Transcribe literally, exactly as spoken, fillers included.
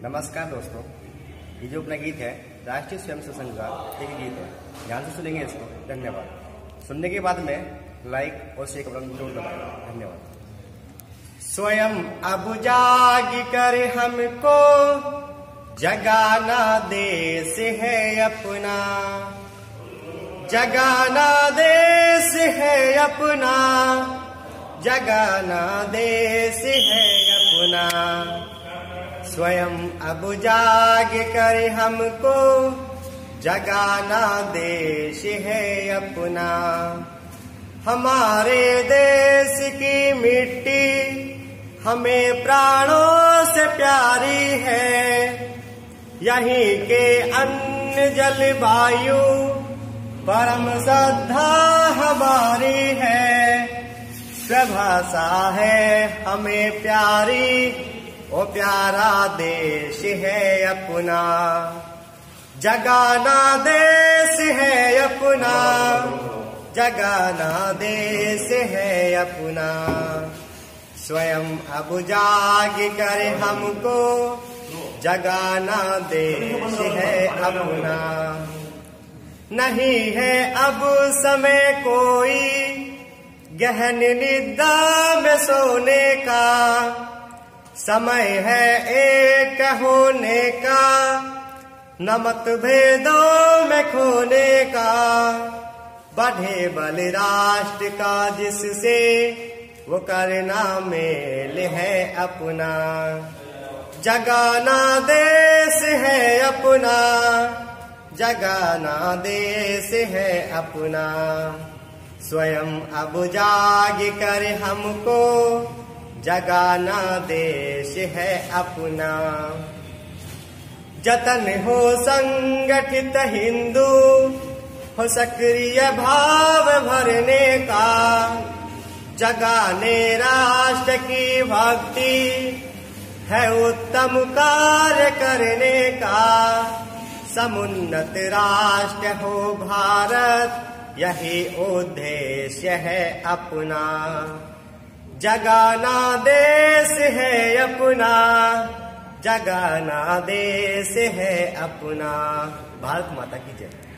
नमस्कार दोस्तों, ये जो अपना गीत है राष्ट्रीय स्वयंसेवक संघ का एक गीत है। ध्यान से सुनेंगे इसको। धन्यवाद। सुनने के बाद में लाइक और शेयर का बटन जरूर दबाएं। धन्यवाद। स्वयं अब जाग कर हमको जगाना देश है अपना, जगाना देश है अपना, जगाना देश है अपना। स्वयं अब जाग कर हमको जगाना देश है अपना। हमारे देश की मिट्टी हमें प्राणों से प्यारी है, यहीं के अन्न जल वायु परम श्रद्धा हमारी है। स्वभाषा है हमें प्यारी, ओ प्यारा देश है अपना, जगाना देश है अपना, जगाना देश है अपना। स्वयं अब जाग कर हमको जगाना देश है अपना। नहीं है अब समय कोई गहन निद्रा में सोने का, समय है एक होने का, न मतभेदों में खोने का। बढ़े बल राष्ट्र का जिससे वो करना मेल है अपना, जगाना देश है अपना, जगाना देश है अपना। स्वयं अब जाग कर हमको जगाना देश है अपना। जतन हो संगठित हिंदू हो सक्रिय भाव भरने का, जगाने राष्ट्र की भक्ति है उत्तम कार्य करने का। समुन्नत राष्ट्र हो भारत यही उद्देश्य है अपना, जगाना देश है अपना, जगाना देश है अपना। भारत माता की जय।